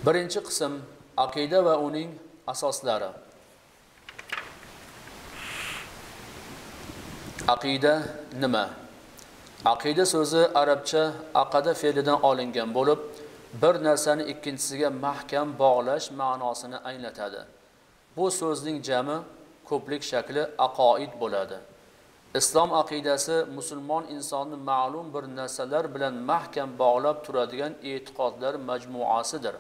Birinchi qism aqida va uning asoslari. Aqida nima? Aqida so'zi arabcha aqada fe'lidan olingan bo'lib, bir narsani ikkinchisiga mahkam bog'lash ma'nosini anglatadi. Bu so'zning jami ko'plik shakli aqoid bo'ladi. Islom aqidasi musulmon insonni ma'lum bir narsalar bilan mahkam bog'lab turadigan e'tiqodlar majmuasidir.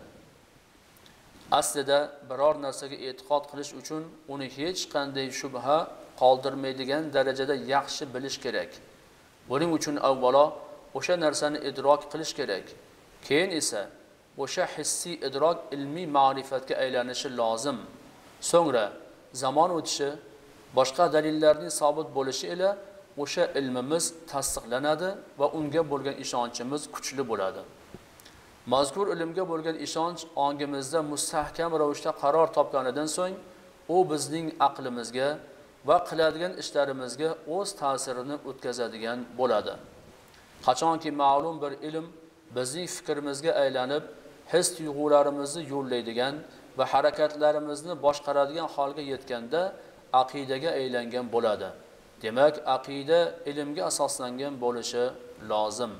Aslida biror narsaga e'tiqod qilish uchun uni hech qanday shubha qoldirmaydigan darajada yaxshi bilish kerak. Buning uchun avvalo o'sha narsani idrok qilish kerak. Keyin esa o'sha hissiy idrok ilmiy ma'rifatga aylanishi lozim. So'ngra zaman o'tishi, boshqa dalillarning sobit bo'lishi ila o'sha ilmimiz tasdiqlanadi va unga bo'lgan ishonchimiz kuchli bo'ladi. Mazkur ilmga bo'lgan ishonch ongimizda mustahkam ravishda qaror topganidan so'ng, u bizning aqlimizga va qiladigan ishlarimizga o'z ta'sirini o'tkazadigan bo'ladi. Qachonki ma'lum bir ilm bizning fikrimizga aylanib, his tuyg'ularimizni yo'llaydigan va harakatlarimizni boshqaradigan holga yetganda aqidaga aylangan bo'ladi. Demak, aqida ilmga asoslangan bo'lishi lozim.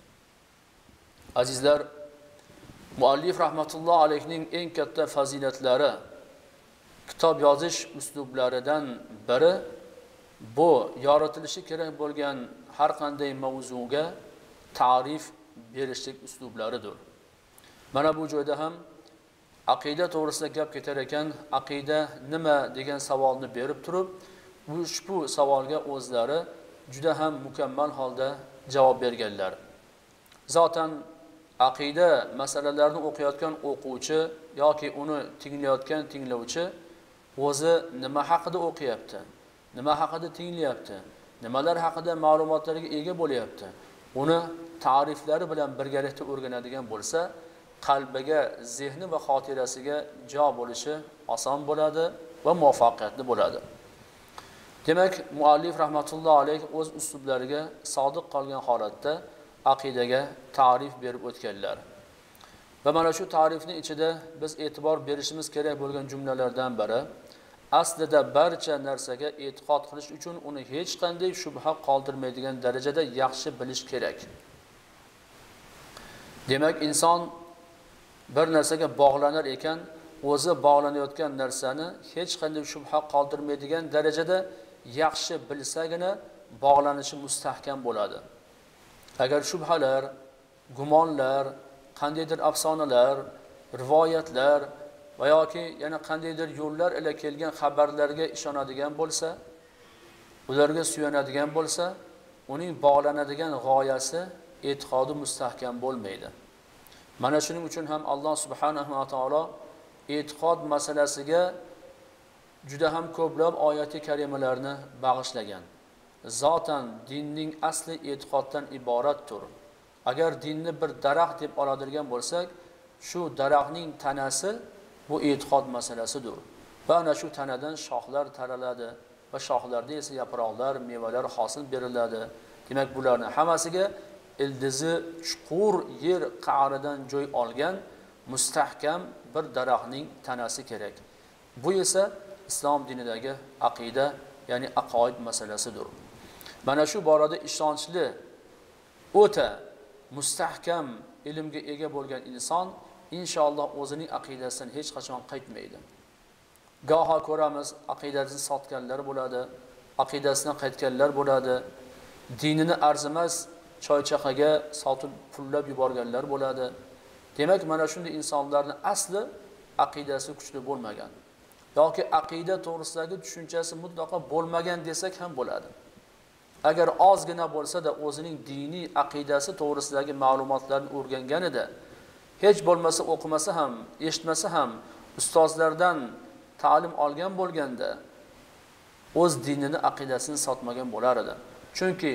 Azizlar, muallif rahmatulloh alayhining eng katta fazilatlari, kitob yozish uslublaridan biri bu yoritilishi kerak bo'lgan har qanday mavzuga ta'rif berishlik uslublaridir. Mana bu joyda ham aqida to'g'risida gap ketar ekan, aqida nima degan savolni berib turib, ushbu savolga o'zlari juda ham mukammal holda javob berganlar. Zotan aqida masalalarini o'qiyotgan o'quvchi yoki uni tinglayotgan tinglovchi o'zi nima haqida o'qiyapti, nima haqida tinglayapti, nimalar haqida ma'lumotlarga ega bo'lyapti, uni ta'riflari bilan birgalikda o'rganadigan bo'lsa, qalbiga, zehni va xotirasiga jo bo'lishi oson bo'ladi va muvaffaqiyatli bo'ladi. Demak, muallif rahmatulloh alayh o'z uslublariga sodiq qolgan holatda aqidaga ta'rif berib o'tganlar. Va mana shu ta'rifning ichida biz e'tibor berishimiz kerak bo'lgan jumlalardan biri, aslida barcha narsaga e'tiqod qilish uchun uni hech qanday shubha qoldirmaydigan darajada yaxshi bilish kerak. Demak, inson bir narsaga bog'lanar ekan, o'zi bog'lanayotgan narsani hech qanday shubha qoldirmaydigan darajada yaxshi bilsagina bog'lanishi mustahkam bo'ladi. Agar shubhalar, gumonlar, qandaydir afsonalar, rivoyatlar va yoki yana qandaydir yo'llar ila kelgan xabarlarga ishonadigan bo'lsa, ularga suyanadigan bo'lsa, uning bog'lanadigan g'oyasi, e'tiqodi mustahkam bo'lmaydi. Mana shuning uchun ham Alloh subhanahu va taolo e'tiqod masalasiga juda ham ko'plab oyati karimalarni bag'ishlagan. Zotan dinning asli e'tiqoddan iboratdir. Agar dinni bir daraxt deb oladigan bo'lsak, shu daraxtning tanasi bu e'tiqod masalasidir. Va ana shu tanadan shoxlar taraladi va shoxlarda esa yaproqlar, mevalar hosil beriladi. Demak, bularning hammasiga ildizi chuqur yer qa'ridan joy olgan mustahkam bir daraxtning tanasi kerak. Bu esa islom dinidagi aqida, ya'ni aqoid masalasidir. Mana shu borada ishonchli, o'ta mustahkam ilmga ega bo'lgan inson inshaalloh o'zining aqidasidan hech qachon qaytmaydi. Goho ko'ramiz, aqidasini sotganlar bo'ladi, aqidasidan qaytganlar bo'ladi, dinini arzimas choychaqaga sotib pullab yuborganlar bo'ladi. Demak, mana shunday insonlarning asli aqidasi kuchli bo'lmagan yoki aqida to'g'risidagi tushunchasi mutlaqo bo'lmagan desak ham bo'ladi. Agar ozgina bo'lsa-da o'zining diniy aqidasi to'g'risidagi ma'lumotlarni o'rganganida, hech bo'lmasa o'qimasa ham, eshitmasa ham, ustozlardan ta'lim olgan bo'lganda o'z dinini, aqidasini sotmagan bo'lar edi. Chunki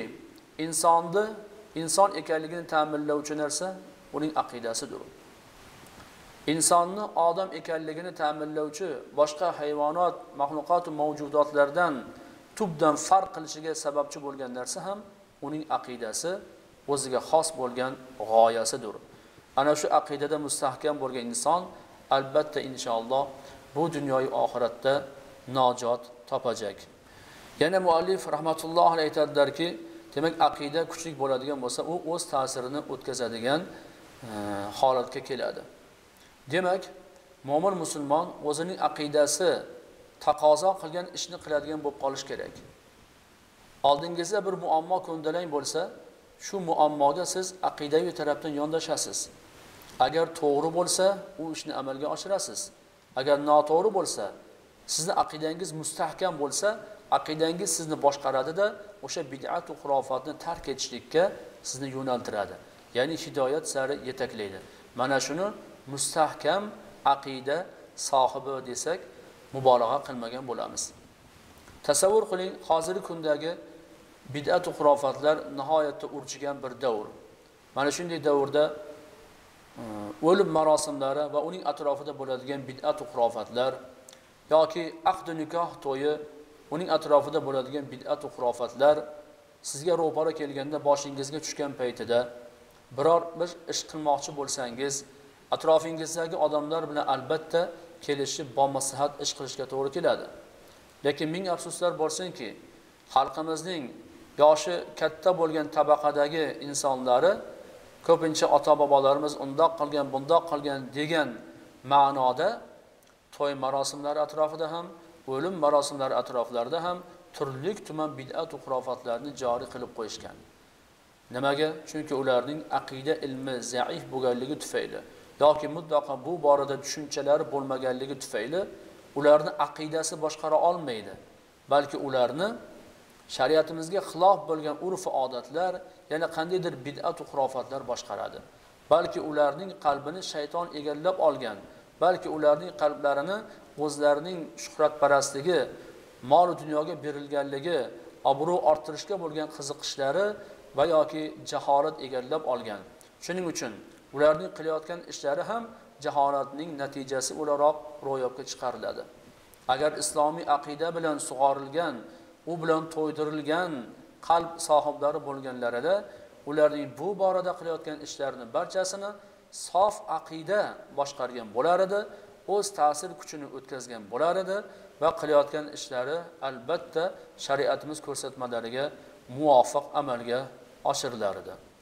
inson ekanligini ta'minlovchi narsa uning aqidasidir. Insonni odam ekanligini ta'minlovchi boshqa hayvonot, maxluqot va mavjudotlardan tubdan farq qilishiga sababchi bo'lgan narsa ham uning aqidasi, o'ziga xos bo'lgan g'oyasidir. Ana shu aqidada mustahkam bo'lgan inson albatta inshaalloh bu dunyoyu oxiratda najot topajak. Yana muallif rahmatullohi alayhi aytadilarki, demak aqida kuchli bo'ladigan bo'lsa, u o'z ta'sirini o'tkazadigan holatga keladi. Demak, mo'min musulmon o'zining aqidasi taqozo qilgan ishni qiladigan bo'lib qolish kerak. Oldingizda bir muammo ko'ndalang bo'lsa, shu muammoga siz aqidaviy tarafdan yondashasiz. Agar to'g'ri bo'lsa, u ishni amalga oshirasiz. Agar noto'g'ri bo'lsa, sizni aqidangiz mustahkam bo'lsa, aqidangiz sizni boshqaradida o'sha bid'at va xurofotni tark etishlikka sizni yo'naltiradi. Ya'ni hidoyat sari yetaklaydi. Mana shuni mustahkam aqida sohibi desak, mubolag'a qilmagan bo'lamiz. Tasavvur qiling, hozirgi kundagi bid'at va xurofotlar nihoyatda urchigan bir davr. Mana shunday davrda o'lim marosimlari va uning atrofida bo'ladigan bid'at va xurofotlar yoki aqd nikoh to'yi, uning atrofida bo'ladigan bid'at va xurofotlar sizga ro'para kelganda, boshingizga tushgan paytida biror bir ish qilmoqchi bo'lsangiz, atrofingizdagi odamlar bilan albatta kelishib, bomaslahat ish qilishga to'g'ri keladi. Lekin ming afsuslar borsinki, xalqimizning yoshi katta bo'lgan tabaqadagi insonlari ko'pincha ota-bobolarimiz undoq qilgan, bundoq qilgan degan ma'noda to'y marosimlari atrofida ham, o'lim marosimlari atroflarida ham turli-tuman bid'at va xurofotlarni joriy qilib qo'yishgan. Nimaga? Chunki ularning aqida ilmi zaif bo'lganligi tufayli yoki mutlaqo bu borada tushunchalari bo'lmaganligi tufayli ularni aqidasi boshqara olmaydi. Balki ularni shariatimizga xilof bo'lgan urf va odatlar, yana qandaydir bid'at va xurofotlar boshqaradi. Balki ularning qalbini shayton egallab olgan, balki ularning qalblarini o'zlarining shuhratparastligi, mol dunyoga berilganligi, obro' orttirishga bo'lgan qiziqishlari va yoki jaholat egallab olgan. Shuning uchun ularning qilayotgan ishlari ham jaholatning natijasi o'laroq ro'yobga chiqariladi. Agar islomiy aqida bilan sug'orilgan, u bilan to'ydirilgan qalb sohiblari bo'lganlarida, ularning bu borada qilayotgan ishlarini barchasini sof aqida boshqargan bo'lar edi, o'z ta'sir kuchini o'tkazgan bo'lar edi va qilayotgan ishlari albatta shariatimiz ko'rsatmalariga muvofiq amalga oshirilar edi.